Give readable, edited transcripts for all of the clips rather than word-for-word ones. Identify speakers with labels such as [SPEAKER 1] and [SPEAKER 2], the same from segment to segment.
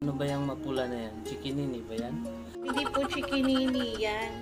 [SPEAKER 1] Ano ba yung mapula na yan? Chikinini ba yan?
[SPEAKER 2] Hindi po chikinini yan.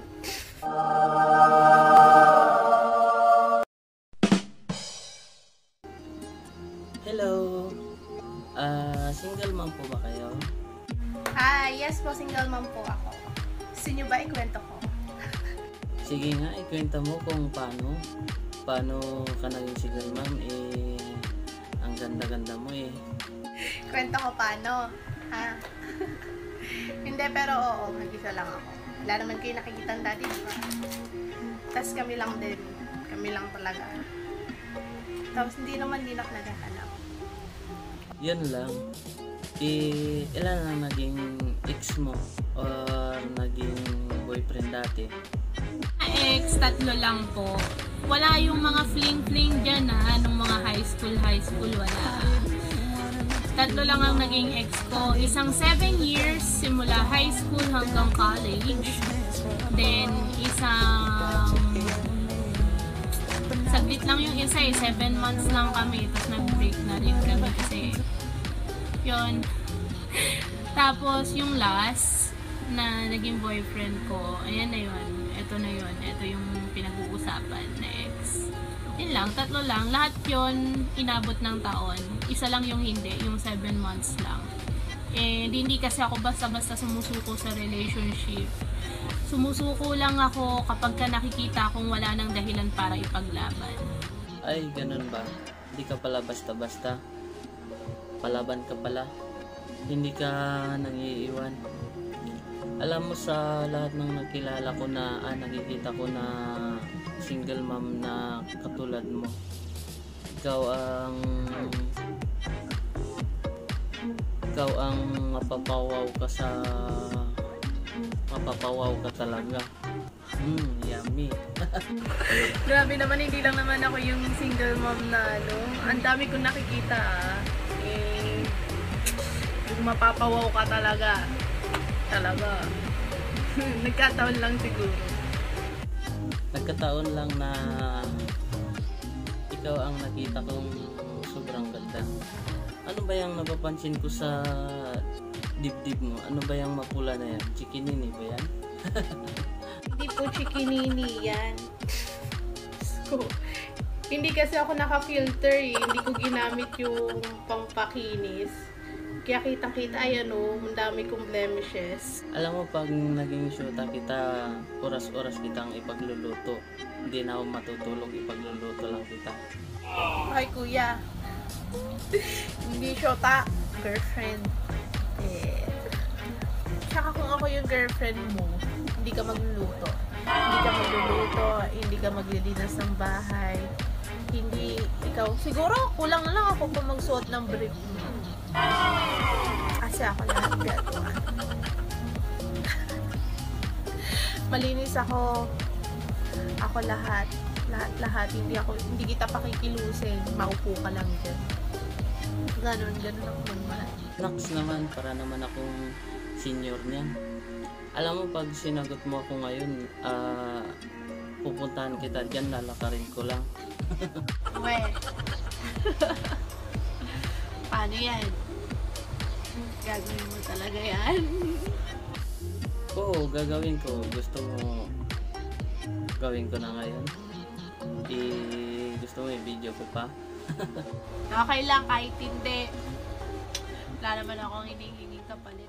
[SPEAKER 1] Hello! Single mom po ba kayo?
[SPEAKER 2] Hi, yes po, single mom po ako. Gusto nyo ba ikwento ko?
[SPEAKER 1] Sige nga, ikwenta mo kung paano ka naging single mom. Ang ganda-ganda mo eh.
[SPEAKER 2] Kwento ko paano? Ha? Hindi, pero oo, mag-isa lang ako. Wala naman kayo nakikita ang daddy, diba? Tapos kami lang din. Kami lang talaga. Tapos hindi naman din ako naghahanap.
[SPEAKER 1] Yun lang. Ilan ang naging ex mo or naging boyfriend dati?
[SPEAKER 3] Ex, 3 lang po. Wala yung mga fling-fling dyan nung mga high school, wala. 3 lang ang naging ex ko. Isang 7 years, simula high school hanggang college. Then, isang saglit lang yung isa 7 months lang kami. Tapos nag-break na rin kami kasi yun. Tapos, yung last na naging boyfriend ko, ayan na yun. Ito na yun. Ito yung pinag-uusapan na ex. Yun lang, 3 lang. Lahat yun inabot ng taon. Isa lang yung hindi, yung 7 months lang. Hindi kasi ako basta-basta sumusuko sa relationship. Sumusuko lang ako kapag ka nakikita akong wala nang dahilan para ipaglaban.
[SPEAKER 1] Ay, ganun ba? Hindi ka pala basta-basta. Palaban ka pala. Hindi ka nangiiwan. Alam mo, sa lahat ng nakilala ko na nakikita ko na single mom na katulad mo, ikaw ang mapapawaw ka talaga. Yummy.
[SPEAKER 2] Grabe naman, hindi lang naman ako yung single mom na ang dami kong nakikita yung mapapawaw ka talaga. Nagkataon lang siguro.
[SPEAKER 1] Nagkataon lang na ikaw ang nakita kong sobrang ganda. Ano ba yung napapansin ko sa dibdib mo? Ano ba yung mapula na yan? Chikinini ba yan?
[SPEAKER 2] Hindi po chikinini yan. So, hindi kasi ako naka-filter Hindi ko ginamit yung pangpakinis. Kaya kitang-kita, ayan ang dami kong blemishes.
[SPEAKER 1] Alam mo, pag naging syota kita, oras-oras kitang ipagluluto. Hindi na ako matutulog, ipagluluto lang kita.
[SPEAKER 2] Ay, kuya. Hindi syota, girlfriend. Tsaka kung ako yung girlfriend mo, hindi ka magluluto. Hindi ka maglilinas ng bahay. Hindi ikaw. Siguro, kulang lang ako kung magsuot ng brief mo. Kasi ako lahat gagawa. Malinis ako. Ako lahat. Lahat. Hindi kita pakikilusin. Maupo ka lang dyan. Ganon ako magmahal.
[SPEAKER 1] Naks naman, para naman akong senior niyan. Alam mo, pag sinagot mo ako ngayon, pupuntahan kita dyan, lalakarin ko lang.
[SPEAKER 2] Weh. Paano yan? Gagawin mo talaga yan?
[SPEAKER 1] Oo, gagawin ko. Gusto mo gawin ko na ngayon? Gusto mo yung video ko pa?
[SPEAKER 2] Okay lang, kahit hindi. Wala naman akong hinihingi kapalit.